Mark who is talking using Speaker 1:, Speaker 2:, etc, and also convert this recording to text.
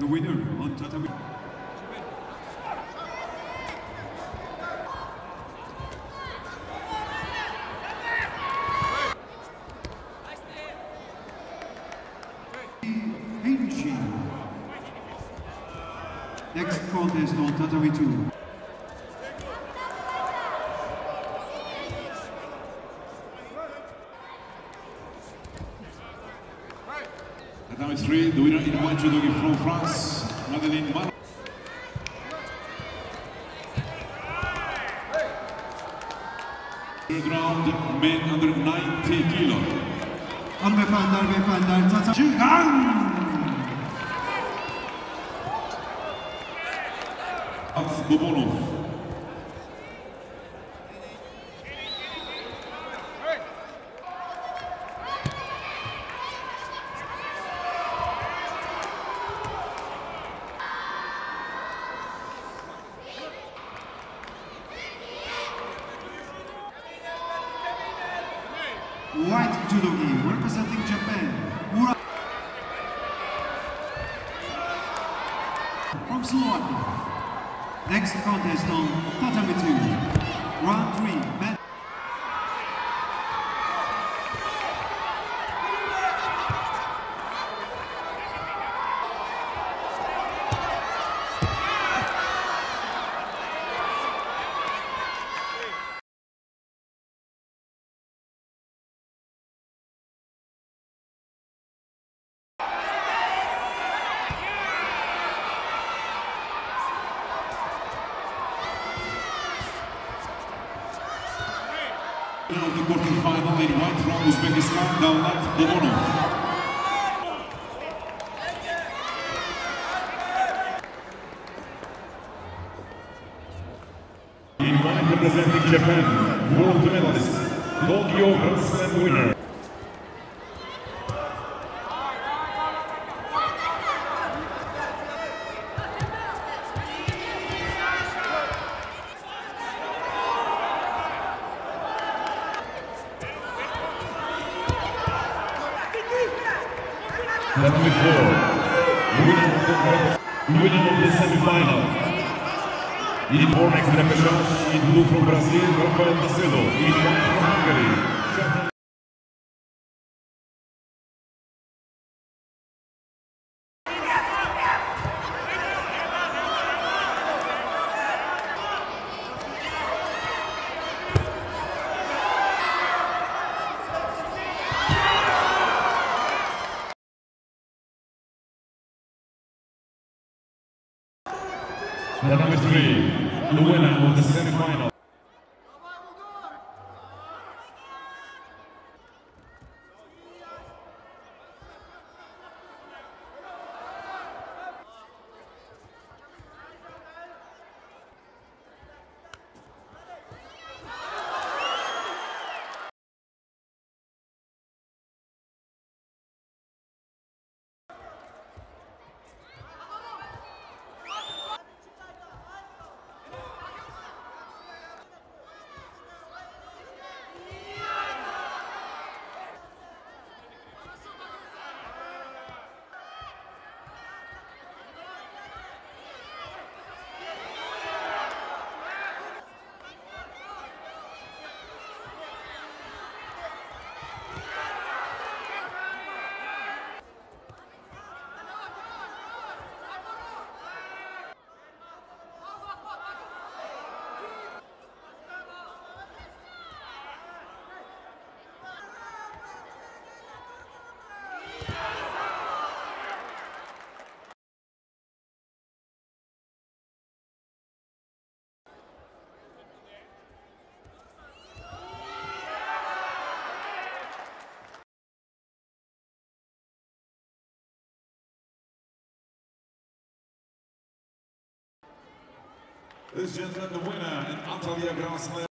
Speaker 1: winner on tatami. Next contest on tatami 2. Tatami 3, the winner in one judo from France, MEDALIST. Third round, men under 90 kilo. Hanımefendiler, tatami. Bobonov. White judogi representing Japan, MURAO from Slovakia. Next contest on tatami 2, round 3, men. Of the quarterfinal in white from Uzbekistan, Bobonov. In white representing Japan, world medalist, Tokyo Grand Slam winner. Tatami 4, winner of the semi-final. In four next representations, in blue from Brazil, Rafael Marcelo, in white from Hungary. Tatami 3, the winner of the semi-final. Ladies and gentlemen, the winner in Antalya Grand Slam.